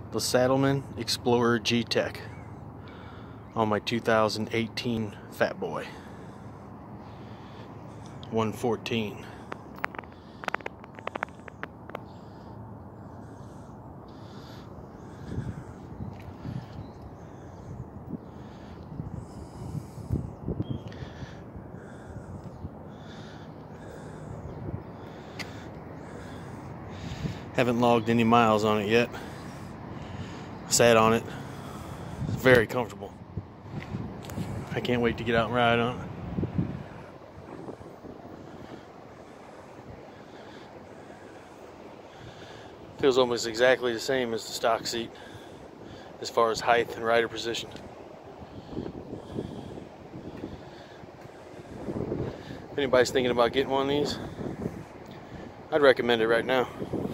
the Saddlemen Explorer G-Tech on my 2018 Fat Boy 114. Haven't logged any miles on it yet. Sat on it. It's very comfortable. I can't wait to get out and ride on it. Feels almost exactly the same as the stock seat as far as height and rider position. If anybody's thinking about getting one of these, I'd recommend it right now.